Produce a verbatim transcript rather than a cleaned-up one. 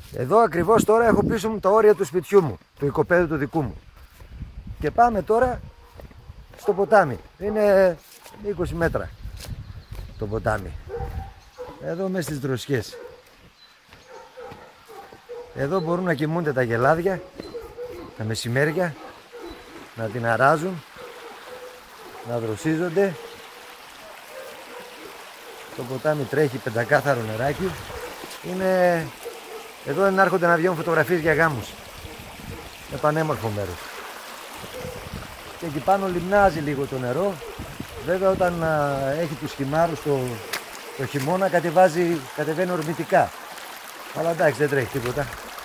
Εδώ ακριβώς τώρα έχω πίσω μου τα όρια του σπιτιού μου, του οικοπαίδου του δικού μου. Και πάμε τώρα στο ποτάμι. Είναι είκοσι μέτρα το ποτάμι. Εδώ μέσα στις δροσιές. Εδώ μπορούν να κοιμούνται τα γελάδια τα μεσημέρια, να την αράζουν, να δροσίζονται. Το ποτάμι τρέχει πεντακάθαρο νεράκι. Είναι... Εδώ δεν έρχονται να βγαίνουν φωτογραφίες για γάμους. Είναι πανέμορφο μέρος. Και εκεί πάνω λιμνάζει λίγο το νερό. Βέβαια όταν α, έχει τους χυμάρους το, το χειμώνα κατεβάζει, κατεβαίνει ορμητικά. Αλλά εντάξει, δεν τρέχει τίποτα.